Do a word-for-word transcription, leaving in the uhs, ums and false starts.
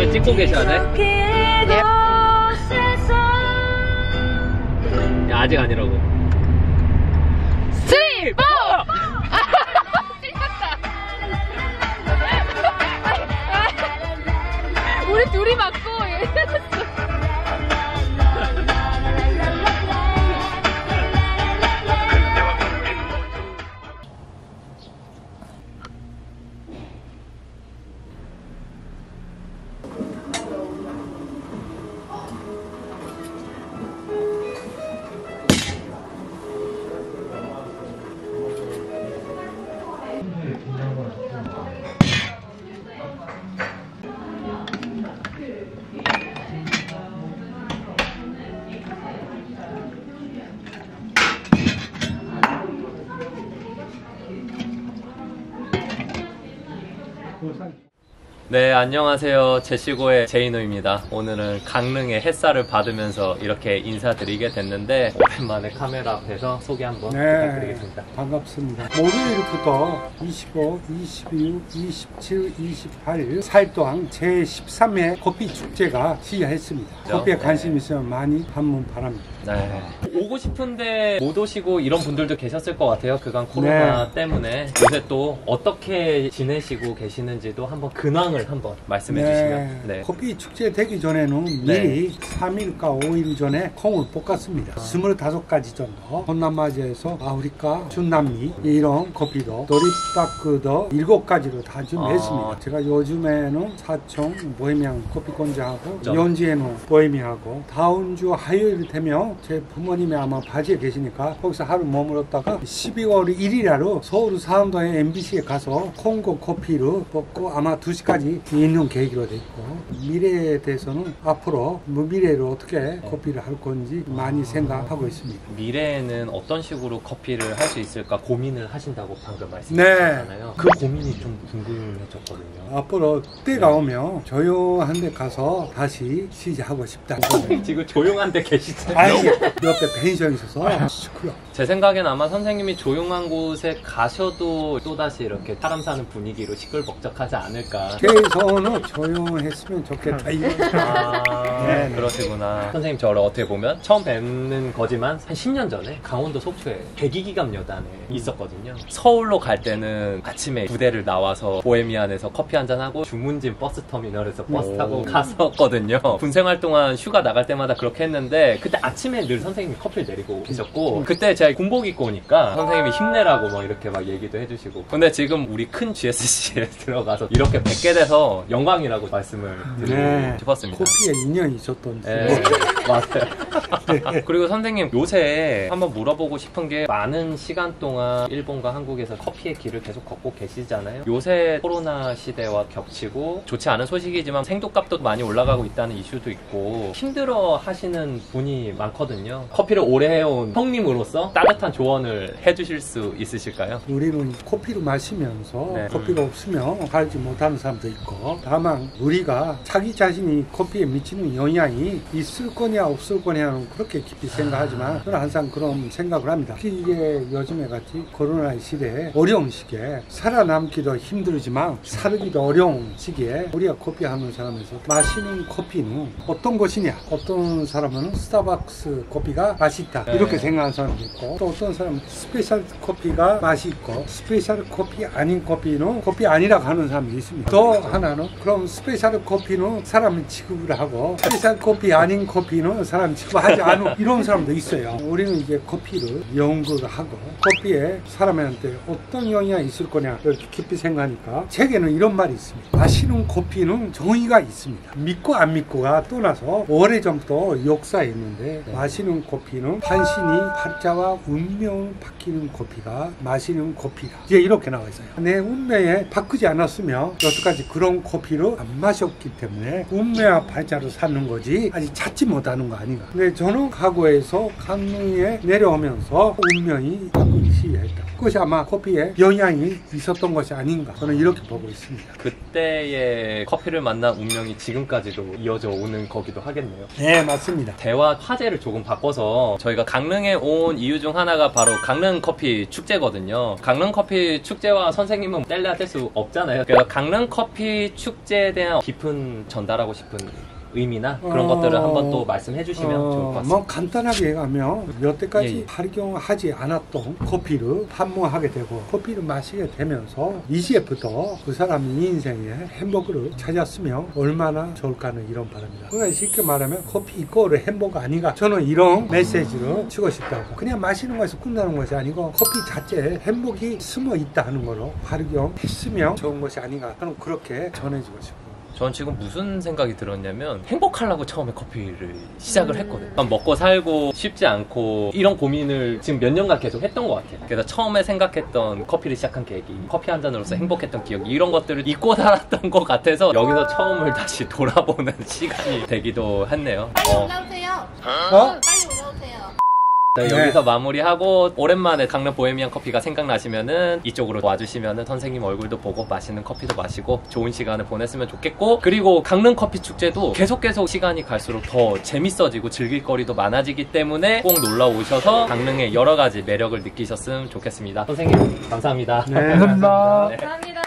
이제 찍고 계셔야 돼? 예. 야, 아직 아니라고. 쓰리, 포! 우리 둘이 맞고 얘 네, 안녕하세요. 제시고의 제이노입니다. 오늘은 강릉의 햇살을 받으면서 이렇게 인사드리게 됐는데 오랜만에 카메라 앞에서 소개 한번 네, 부탁드리겠습니다. 반갑습니다. 목요일부터 이십오, 이십육, 이십칠, 이십팔 사 일 동안 제십삼 회 커피 축제가 시작했습니다. 그렇죠? 커피에 네. 관심 있으면 많이 방문 바랍니다. 네. 오고 싶은데 못 오시고 이런 분들도 계셨을 것 같아요. 그간 코로나 네. 때문에. 요새 또 어떻게 지내시고 계시는지도 한번 근황을 한번 말씀해 네, 주시면. 네. 커피 축제 되기 전에는 네. 미리 삼 일과 오 일 전에 콩을 볶았습니다. 아. 스물다섯 가지 정도. 혼남맞이에서 아프리카, 중남미 이런 커피도 도립다크도 일곱 가지로 다 준비했습니다. 아. 제가 요즘에는 사총 보헤미안 커피 공장하고 그렇죠. 연지에는 보헤미하고 다음 주 화요일 되면 제 부모님이 아마 바지에 계시니까 거기서 하루 머물렀다가 십이월 일 일하루 서울 사암동의 엠비씨에 가서 콩고 커피를 먹고 아마 두 시까지 있는 계획으로 돼 있고, 미래에 대해서는 앞으로 미래를 어떻게 커피를 할 건지 많이 생각하고 있습니다. 미래에는 어떤 식으로 커피를 할 수 있을까 고민을 하신다고 방금 말씀하셨잖아요. 네. 그 고민이 좀 궁금해졌거든요. 앞으로 때가 오면 조용한 데 가서 다시 시작하고 싶다. 지금 조용한 데 계시잖아요. 아니, 옆에 펜션이 있어서 시끄러. 제 생각엔 아마 선생님이 조용한 곳에 가셔도 또다시 이렇게 사람 사는 분위기로 시끌벅적하지 않을까. 그래서는 조용했으면 좋겠다. 이런. 아, 네, 네. 그러시구나. 선생님 저를 어떻게 보면 처음 뵙는 거지만 한 십 년 전에 강원도 속초에 백이기감여단에 있었거든요. 서울로 갈 때는 아침에 부대를 나와서 보헤미안에서 커피 한잔하고 주문진 버스터미널에서 버스 타고 오. 갔었거든요. 군생활 동안 휴가 나갈 때마다 그렇게 했는데 그때 아침에 늘 선생님이 커피를 내리고 계셨고, 그때 제가 군복 입고 오니까 선생님이 힘내라고 막 이렇게 막 얘기도 해주시고. 근데 지금 우리 큰 지에스씨에 들어가서 이렇게 뵙게 돼서 영광이라고 말씀을 드리고 네. 싶었습니다. 커피에 인연이 있었던 네, 맞아요. 그리고 선생님 요새 한번 물어보고 싶은 게, 많은 시간 동안 일본과 한국에서 커피의 길을 계속 걷고 계시잖아요. 요새 코로나 시대와 겹치고 좋지 않은 소식이지만 생두값도 많이 올라가고 있다는 이슈도 있고 힘들어 하시는 분이 많거든요. 커피를 오래 해온 형님으로서 따뜻한 조언을 해주실 수 있으실까요? 우리는 커피를 마시면서 네. 커피가 없으면 살지 못하는 사람도 있고, 다만 우리가 자기 자신이 커피에 미치는 영향이 있을 거냐 없을 거냐는 그렇게 깊이 생각하지만 저는 항상 그런 생각을 합니다. 특히 이게 요즘에 같이 코로나 시대에 어려운 시기에 살아남기도 힘들지만 살기도 어려운 시기에 우리가 커피 하는 사람에서 마시는 커피는 어떤 것이냐, 어떤 사람은 스타벅스 커피가 맛있다 이렇게 네. 생각하는 사람도 있고, 또 어떤 사람은 스페셜 커피가 맛이 있고 스페셜 커피 아닌 커피는 커피 아니라고 하는 사람도 있습니다. 또 하나는 그럼 스페셜 커피는 사람을 취급을 하고 스페셜 커피 아닌 커피는 사람 취급하지 않은 이런 사람도 있어요. 우리는 이제 커피를 연구를 하고 커피에 사람한테 어떤 영향이 있을 거냐 이렇게 깊이 생각하니까 책에는 이런 말이 있습니다. 마시는 커피는 정의가 있습니다. 믿고 안 믿고가 떠나서 오래전부터 역사에 있는데, 네. 마시는 커피는 판신이 팔자와 운명을 바뀌는 커피가 마시는 커피다. 이제 이렇게 나와 있어요. 내 운명에 바꾸지 않았으면 여태까지 그런 커피를 안 마셨기 때문에 운명과 팔자로 사는 거지 아직 찾지 못하는 거 아닌가. 근데 저는 과거에서 강릉에 내려오면서 운명이 바꾸기 시작했다. 그것이 아마 커피에 영향이 있었던 것이 아닌가 저는 이렇게 보고 있습니다. 그때의 커피를 만난 운명이 지금까지도 이어져 오는 거기도 하겠네요. 네, 맞습니다. 대화 화제를 조금 바꿔서 저희가 강릉에 온 이유 중 하나가 바로 강릉 커피 축제거든요. 강릉 커피 축제와 선생님은 뗄래야 뗄 수 없잖아요. 그래서 강릉 커피 축제에 대한 깊은 전달하고 싶은 의미나 그런 어... 것들을 한번 또 말씀해 주시면 어... 좋을 것 같습니다. 뭐 간단하게 가면 여태까지 예, 예. 활용하지 않았던 커피를 판매하게 되고 커피를 마시게 되면서 이제부터 그 사람이 인생에 행복을 찾았으면 얼마나 좋을까는 이런 바람입니다. 그러니까 쉽게 말하면 커피 이거를 행복 아닌가 저는 이런 메시지를 주고 싶다고. 그냥 마시는 것에서 끝나는 것이 아니고 커피 자체에 행복이 숨어 있다 하는 걸로 활용했으면 좋은 것이 아닌가 저는 그렇게 전해주고 싶어요. 전 지금 무슨 생각이 들었냐면 행복하려고 처음에 커피를 시작을 했거든요. 먹고 살고 쉽지 않고 이런 고민을 지금 몇 년간 계속 했던 것 같아요. 그래서 처음에 생각했던 커피를 시작한 계기, 커피 한 잔으로서 행복했던 기억 이런 것들을 잊고 살았던 것 같아서 여기서 처음을 다시 돌아보는 시간이 되기도 했네요. 빨리 어. 올라오세요. 어? 빨리 올라오세요. 네, 네. 여기서 마무리하고 오랜만에 강릉 보헤미안 커피가 생각나시면은 이쪽으로 와주시면은 선생님 얼굴도 보고 맛있는 커피도 마시고 좋은 시간을 보냈으면 좋겠고, 그리고 강릉 커피 축제도 계속 계속 시간이 갈수록 더 재밌어지고 즐길 거리도 많아지기 때문에 꼭 놀러 오셔서 강릉의 여러 가지 매력을 느끼셨으면 좋겠습니다. 선생님 감사합니다. 네, 감사합니다. 네. 감사합니다.